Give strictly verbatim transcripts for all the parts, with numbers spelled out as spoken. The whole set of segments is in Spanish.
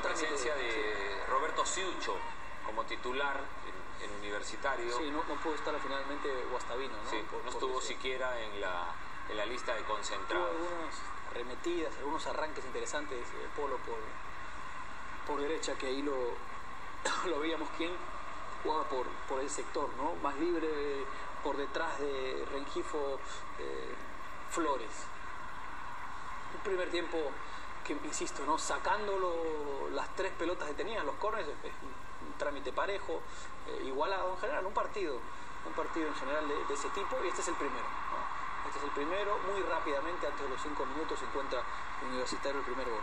presencia de sí. Roberto Ciucho como titular en, en Universitario. Sí, no, no pudo estar finalmente Guastavino, ¿no? Sí, por, no por estuvo eso. siquiera en la, en la lista de concentrados. Tuvo algunas arremetidas, algunos arranques interesantes de Polo por, por derecha, que ahí lo, lo veíamos quién jugaba por, por el sector, ¿no? Más libre por detrás de Rengifo, eh, Flores. Un primer tiempo que, insisto, ¿no? Sacándolo las tres pelotas que tenían, los córneres, es un, un trámite parejo, eh, igualado en general, un partido, un partido en general de, de ese tipo, y este es el primero, ¿no? Este es el primero, muy rápidamente, antes de los cinco minutos, se encuentra Universitario el primer gol.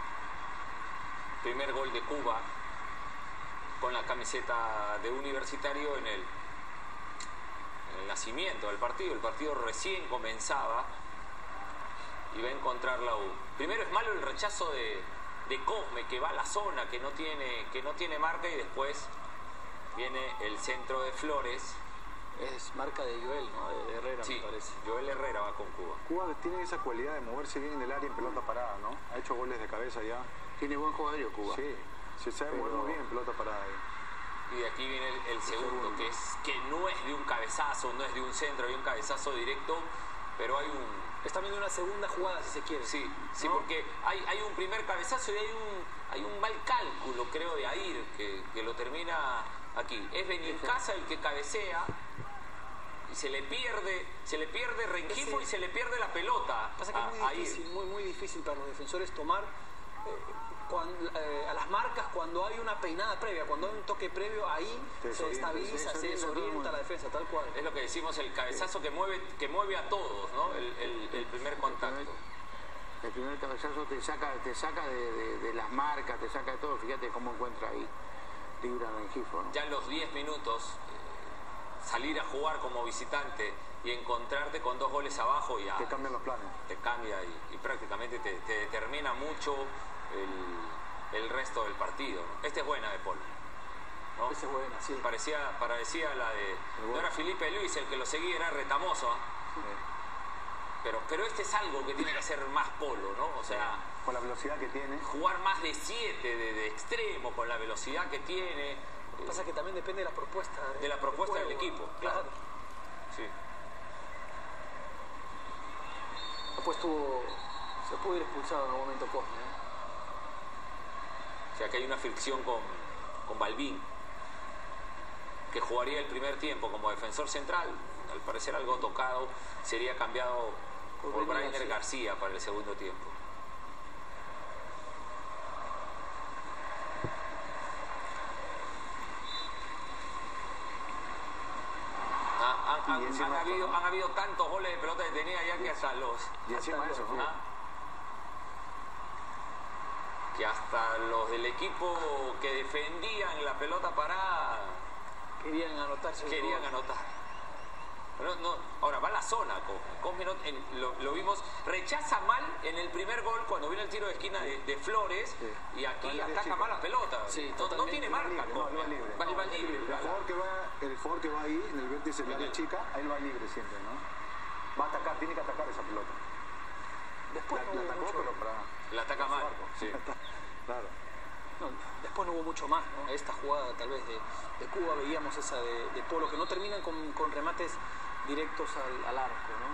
Primer gol de Cuba con la camiseta de Universitario en el, en el nacimiento del partido. El partido recién comenzaba y va a encontrar la U. Primero es malo el rechazo de, de Cosme, que va a la zona, que no tiene, que no tiene marca, y después viene el centro de Flores. Es marca de Joel, ¿no? De Herrera, sí, me parece. Joel Herrera va con Cuba. Cuba tiene esa cualidad de moverse bien en el área en pelota parada, ¿no? Ha hecho goles de cabeza ya. Tiene buen jugador Cuba. Sí, se sabe Pero... mover muy bien en pelota parada. Y de aquí viene el, el segundo, que es que no es de un cabezazo, no es de un centro, hay un cabezazo directo, pero hay un... Es también una segunda jugada, si se quiere. Sí, sí, ¿no? porque hay, hay un primer cabezazo y hay un, hay un mal cálculo, creo, de Air, que, que lo termina aquí. Es Benincasa el que cabecea y se le pierde, se le pierde Rengifo Ese... y se le pierde la pelota. Pasa que a, es muy difícil, muy, muy difícil para los defensores tomar eh, cuando, eh, a las marcas cuando hay una peinada previa, cuando hay un toque previo, ahí se se estabiliza, se desorienta la defensa, tal cual. Es lo que decimos, el cabezazo que mueve, que mueve a todos, ¿no? El, el, el primer contacto. El primer cabezazo te saca, te saca de, de, de las marcas, te saca de todo. Fíjate cómo encuentra ahí libre a Rengifo, ¿no? Ya en los diez minutos, eh, salir a jugar como visitante y encontrarte con dos goles abajo, ya te cambian los planes. Te cambia y, y prácticamente te, te determina mucho el, el resto del partido, ¿no? Esta es buena de Polo, ¿no? Esta es buena, sí. Parecía, parecía la de... No era Felipe Luis el que lo seguía, era Retamoso, ¿eh? Sí. Pero, pero este es algo que tiene que hacer más Polo, ¿no? O sea... Con la velocidad que tiene. Jugar más de siete, de, de extremo, con la velocidad que tiene. Lo que pasa es que también depende de la propuesta. De, de la propuesta del, del equipo, claro. claro. Sí. Después tuvo... Se pudo ir expulsado en algún momento Cosme, ¿eh? O sea que hay una fricción con, con Balbín, que jugaría el primer tiempo como defensor central. Al parecer algo tocado, sería cambiado por, por Brainer García. García para el segundo tiempo. Ah, han, han, han, habido, han habido tantos goles de pelota detenida ya que hasta los... Y encima de eso, los, ¿ah? Que hasta los del equipo que defendían la pelota parada querían anotarse. Querían anotar. No, no, ahora va a la zona, Cosme, no, en, lo, lo vimos, rechaza mal en el primer gol cuando viene el tiro de esquina de, de Flores, sí. Y aquí vale, ataca mal la pelota. Sí, no, no tiene marca, libre, Cosme. No, va libre. Va, va libre. El jugador que va, el jugador que va ahí en el vértice del área chica, él va libre siempre, ¿no? Va a atacar, tiene que atacar esa pelota. Después la, no la atacó, mucho, pero para... La ataca mal, sí. Claro. No, después no hubo mucho más, ¿no? Esta jugada tal vez de, de Cuba, veíamos esa de, de Polo, que no terminan con, con remates directos al, al arco, ¿no?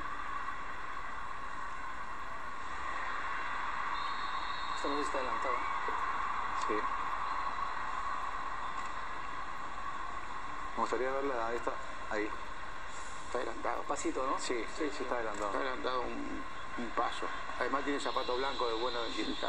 Esto no sé si está adelantado. Sí. Me gustaría verla esta ahí. Está adelantado. Pasito, ¿no? Sí, sí, sí está adelantado. Está adelantado un, un paso. Además tiene zapato blanco de bueno de identificar.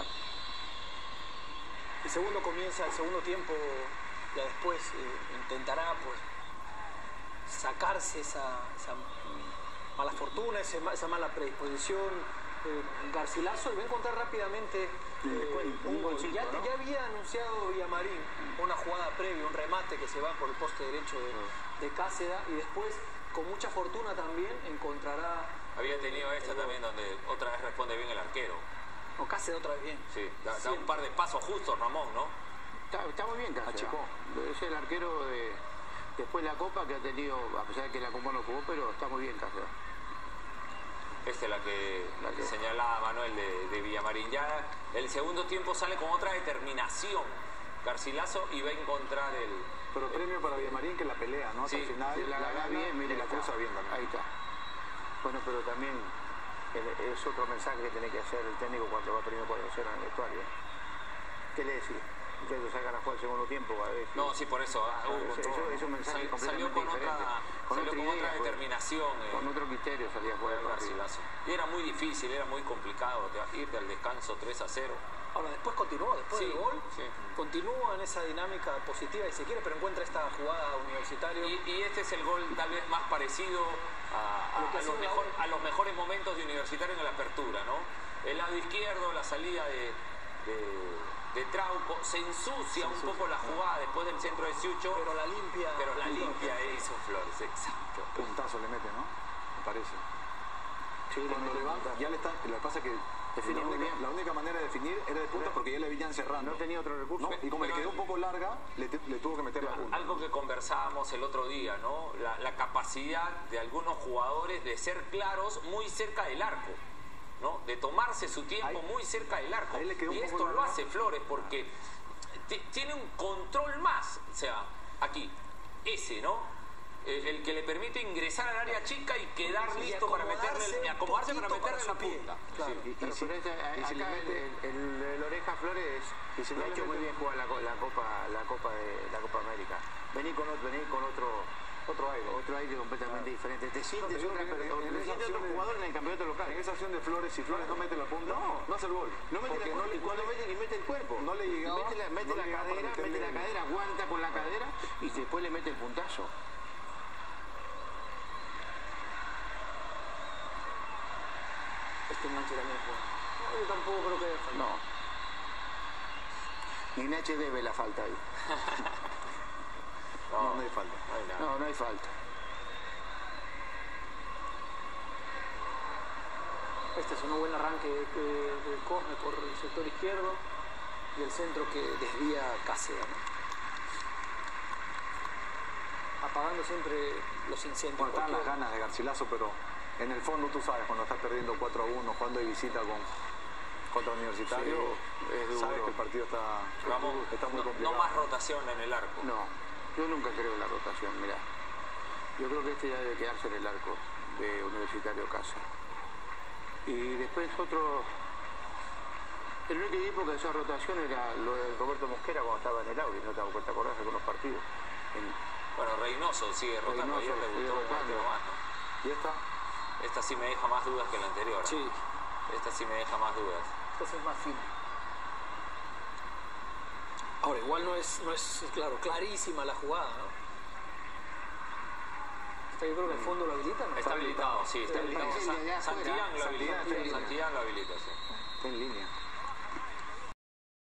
El segundo comienza, el segundo tiempo, ya después eh, intentará pues sacarse esa, esa mala fortuna, esa, esa mala predisposición. Eh, Garcilaso y va a encontrar rápidamente eh, un gol. Ya, ¿no? Ya había anunciado Villamarín una jugada previa, un remate que se va por el poste derecho de, de Cáceda, y después con mucha fortuna también encontrará... Había tenido esta también donde otra vez responde bien el arquero. O Cáceres otra vez bien. Sí, da, da un par de pasos justos Ramón, ¿no? Está, está muy bien Cáceres. Es el arquero de después de la Copa que ha tenido, a pesar de que la Copa no jugó, pero está muy bien Cáceres. Esta es la que, La que- señalaba Manuel de, de Villamarín. Ya el segundo tiempo sale con otra determinación Garcilaso y va a encontrar el... Pero premio para Villamarín que la pelea, ¿no? Hasta Sí, el final Si la la gana gana bien, mira, y la está. cruza bien también. Ahí está. Bueno, pero también el- es otro mensaje que tiene que hacer el técnico cuando va primero cuatro cero en el vestuario. ¿Qué le decís? Ustedes salgan a jugar el segundo tiempo. A ver, No, sí, por eso. ah, Claro, hubo eso- otro- eso es un mensaje sal- completamente salió con diferente. otra, Con salió otra con idea, otra pues. determinación. eh, con otro criterio salía a jugar el partido. Garcilaso. Y era muy difícil, era muy complicado te- irte al descanso tres a cero. Ahora, después continuó, después Sí, del gol, sí. continúa en esa dinámica positiva y si quiere, pero encuentra esta jugada Universitario. Y, y este es el gol tal vez más parecido a, a- Lo que a ha los, sido la mejor- U. a los mejores momentos de Universitario en la apertura, ¿no? El lado izquierdo, la salida de, de- de Trauco, se ensucia un poco la jugada después del centro de Siucho, Pero la limpia. pero la limpia hizo Flores, exacto. Puntazo le mete, ¿no? Me parece. Sí, le Cuando mete le va, puntazo. ya le está, lo que pasa es que Definió la muy única, bien. la única manera de definir era de punta porque ya le venían cerrando. No tenía otro recurso. ¿no? Y como le quedó un poco larga, le, te- le tuvo que meter la punta. Algo que conversábamos el otro día, ¿no? La, la capacidad de algunos jugadores de ser claros muy cerca del arco, ¿no? De tomarse su tiempo Ahí- muy cerca del arco. ahí le quedó un Y poco esto lo larga. hace Flores porque ti- tiene un control más, o sea, aquí, ese, ¿no? Eh, el que le permite ingresar al área chica y quedar Y listo para acomodarse meterle, y un acomodarse para poquito meterle para la su pie. punta. Claro. Y- y Pero, si- pero este, y si le acá mete- el, el- el Oreja Flores Y si no le ha le hecho muy mete- bien jugar la, co- la Copa la Copa de la Copa América. Vení con otro, vení con otro Otro aire. otro aire completamente diferente. Te sientes te digo otra que en- per- en te esa sientes otro acción de- jugador en el campeonato local. En esa acción de Flores, si Flores no mete la punta, No. no hace el gol. No mete Porque la cuerpo, y cuando no le- mete, y mete el cuerpo. no le llegaba- Mete la, mete no la le llegaba para cadera, meterle mete la el- cadera, aguanta con la cadera y después le mete el puntazo. Este enganche también es bueno. No, yo tampoco creo que haya fallado. No. Ni en H D ve la falta ahí. No, no hay falta. No hay nada. No, no hay falta. Este es un buen arranque de, de córner por el sector izquierdo y el centro que desvía Cáceres, ¿no? Apagando siempre los incendios. Bueno, están las Cualquier- ganas de Garcilaso, pero en el fondo tú sabes, cuando estás perdiendo cuatro a uno, jugando de visita con, contra Universitario, Sí, es duro. sabes que el partido está, Vamos, está muy no, complicado. no más rotación en el arco. No, yo nunca creo en la rotación, mirá. Yo creo que este ya debe quedarse en el arco de Universitario Casa. Y después otro... El único equipo que hacía rotación era lo de Roberto Mosquera cuando estaba en el Audi, no te te acordás de algunos partidos. En- Bueno, Reynoso sigue rotando, Reynoso ayer sigue debutó un rotando. partido más, ¿no? Y esta, Esta sí me deja más dudas que la anterior. ¿no? Sí, Esta sí me deja más dudas. este es más fino. Ahora, igual no es, no es, claro, clarísima la jugada, ¿no? Esta yo creo que el fondo lo habilita, ¿no? Está habilitado, sí, está Está habilitado. habilitado. San- Santillán lo habilita. Santillán, Santillán lo habilita, sí. está en línea.